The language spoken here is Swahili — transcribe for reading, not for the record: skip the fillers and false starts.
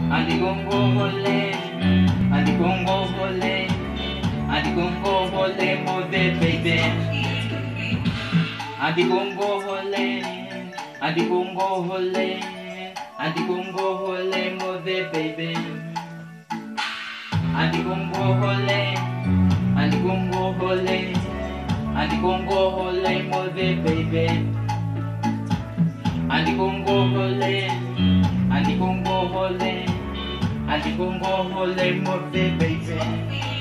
Andi Congo hole, Andi Congo hole, Andi Congo hole, move baby. Andi Congo hole, Andi Congo hole, Andi Congo hole, move baby. Andi Congo hole, Andi Congo hole, Andi Congo hole, move baby. Andi Congo hole, Andi Congo hole, Andi Congo hole, move baby.